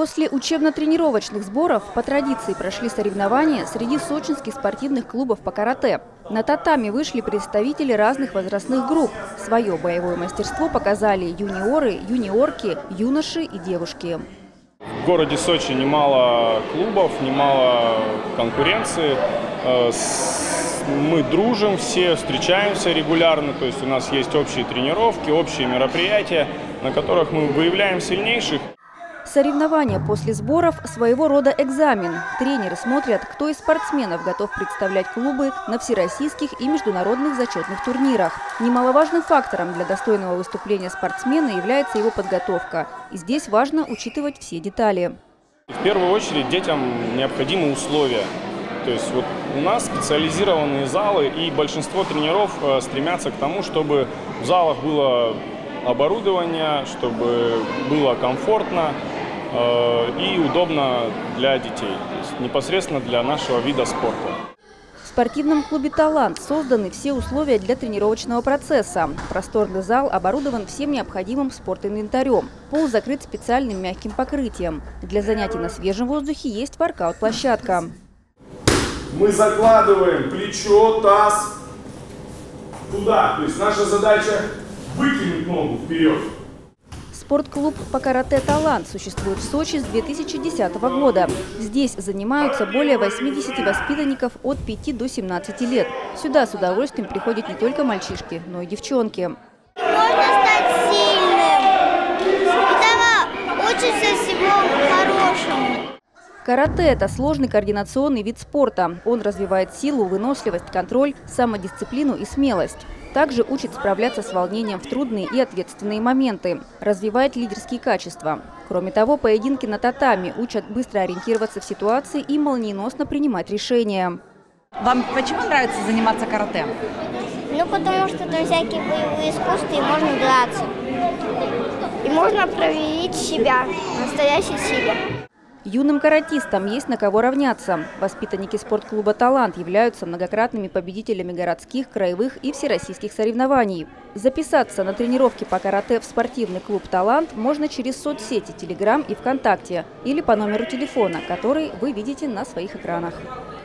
После учебно-тренировочных сборов по традиции прошли соревнования среди сочинских спортивных клубов по карате. На татами вышли представители разных возрастных групп. Свое боевое мастерство показали юниоры, юниорки, юноши и девушки. В городе Сочи немало клубов, немало конкуренции. Мы дружим, все встречаемся регулярно, то есть у нас есть общие тренировки, общие мероприятия, на которых мы выявляем сильнейших. Соревнования после сборов – своего рода экзамен. Тренеры смотрят, кто из спортсменов готов представлять клубы на всероссийских и международных зачетных турнирах. Немаловажным фактором для достойного выступления спортсмена является его подготовка. И здесь важно учитывать все детали. В первую очередь детям необходимы условия. То есть вот у нас специализированные залы, и большинство тренеров стремятся к тому, чтобы в залах было оборудование, чтобы было комфортно и удобно для детей, то есть непосредственно для нашего вида спорта. В спортивном клубе «Талант» созданы все условия для тренировочного процесса. Просторный зал оборудован всем необходимым спортинвентарем. Пол закрыт специальным мягким покрытием. Для занятий на свежем воздухе есть воркаут-площадка. Мы закладываем плечо, таз туда. То есть наша задача выкинуть ногу вперед. Спортклуб по карате «Талант» существует в Сочи с 2010 года. Здесь занимаются более 80 воспитанников от 5 до 17 лет. Сюда с удовольствием приходят не только мальчишки, но и девчонки. Можно стать сильным, и там учишься всему хорошему. Карате – это сложный координационный вид спорта. Он развивает силу, выносливость, контроль, самодисциплину и смелость. Также учит справляться с волнением в трудные и ответственные моменты, развивает лидерские качества. Кроме того, поединки на татами учат быстро ориентироваться в ситуации и молниеносно принимать решения. Вам почему нравится заниматься карате? Ну, потому что там всякие боевые искусства, и можно драться. И можно проявить себя, настоящей силе. Юным каратистам есть на кого равняться. Воспитанники спортклуба «Талант» являются многократными победителями городских, краевых и всероссийских соревнований. Записаться на тренировки по карате в спортивный клуб «Талант» можно через соцсети Telegram и ВКонтакте или по номеру телефона, который вы видите на своих экранах.